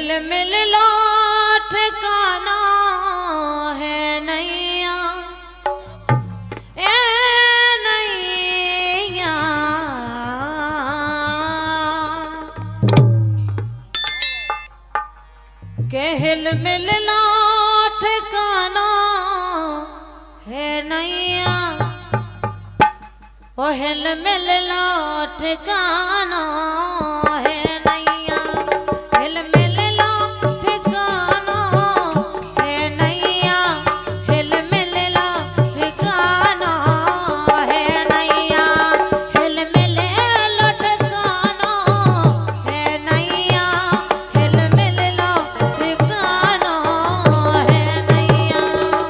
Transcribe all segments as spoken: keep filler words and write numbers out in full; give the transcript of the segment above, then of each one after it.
हिल मिल लो ठिकाना है नैया ए नैया के हिल मिल लो ठिकाना है नैया ओ हिल मिल लो ठिकाना है नैया हिल मिल लो ठिकाना है नैया हिल मिल लो ठिकाना है नैया हिल मिल लो ठिकाना है नैया हिल मिल लो ठिकाना है नैया।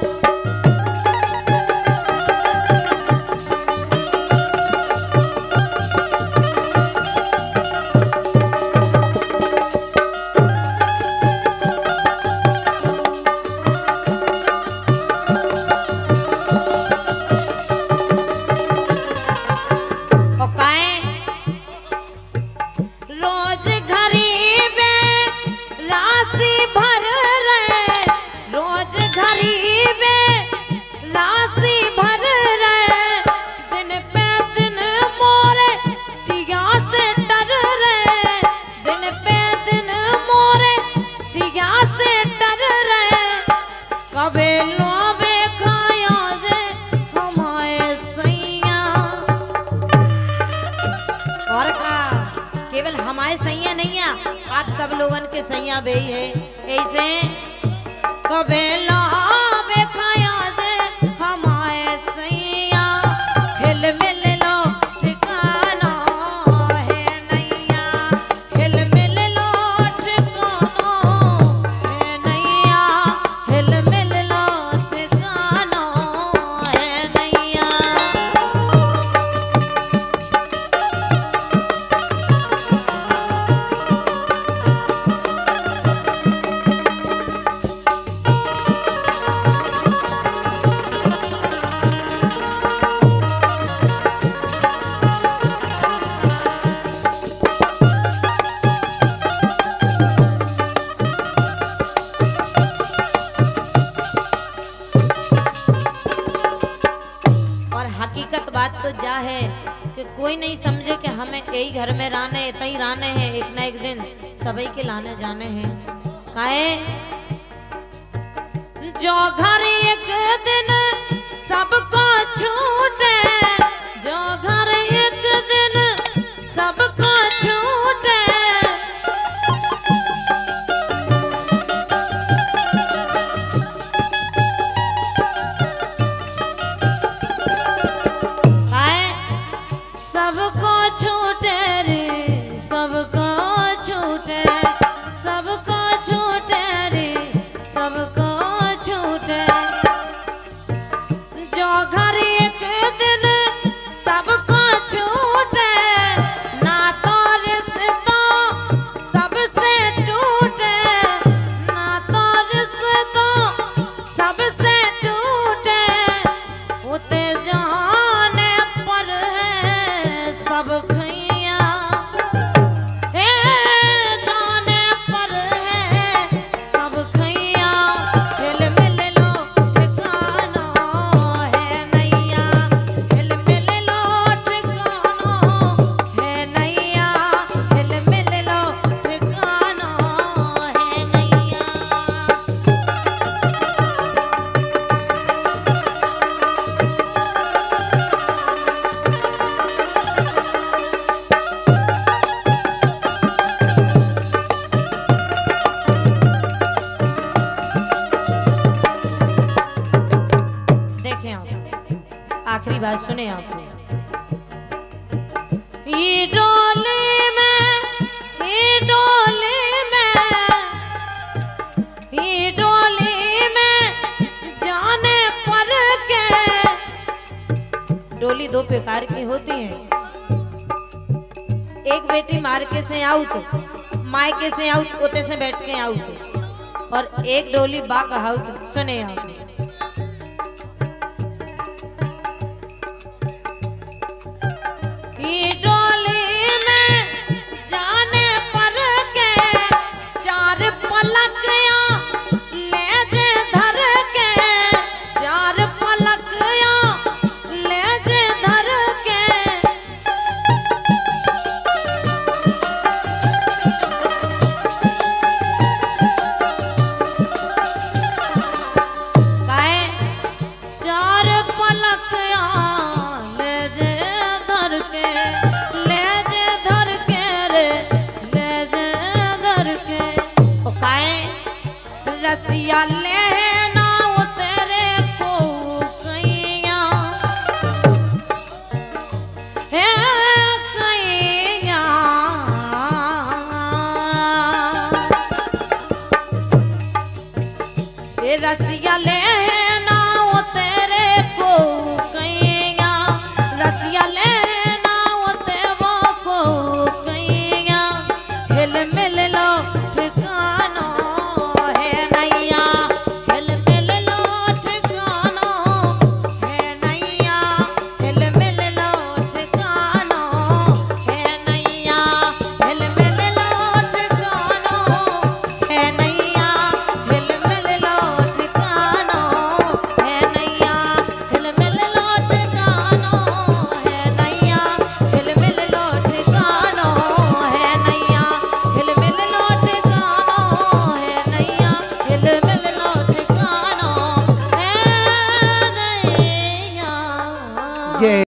रोज गरीबे राशि भर रहे रोज गरीबे राशि भर रहे दिन पे दिन मोरे दिया से डर रहे दिन पे दिन मोरे दिया से डर रहे कबे लोबे खाया जे हमारे सैया और का केवल हमारे सैया नहीं है आप सब लोगन के सैया बे है ऐसे कबे लाबे खाया जे हमारे सैया हिल मिल लो ठिकाना है नैया हिल मिल लो ठिकाना है नैया हिल मिल लो ठिकाना है नैया। हकीकत बात तो जा है कि कोई नहीं समझे कि हमें यही घर में रहने इतना ही रहने हैं एक ना एक दिन सभी के लाने जाने हैं काहे जो घर एक दिन सबको छूटे जो घर एक दिन सबको छूटे सबको छूटे रे सबको छूटे सबको छूटे रे सबको छूटे जो घर एक दिन सबको छूटे ना तो रिश्ता सबसे टूटे ना तो रिश्ता सबसे टूटे होते जाने पर है सब खैया ए जाने पर है सब खैया हिल मिल लो ठिकाना है नैया हिल मिल लो ठिकाना है नैया हिल मिल लो ठिकाना है नैया। देखें आप आखिरी बात सुने आपने ये डोले में ये डोले में ये डोले में जाने पर के डोली दो प्रकार की होती है एक बेटी मार्के से आउट मायके से आउट ओते से बैठ के आउट और एक डोली बाक आउट सुने आपने ये डोली में जाने पर के चार पलकिया ले जे धर के, चार पलकिया ले जे धर के। काहे चार पलकिया ले जे धर के, ले जे धर के रे, ले जे धर के। ओ काहे रसिया लेना उतरे को कैया, हे कैया। ए रसिया ले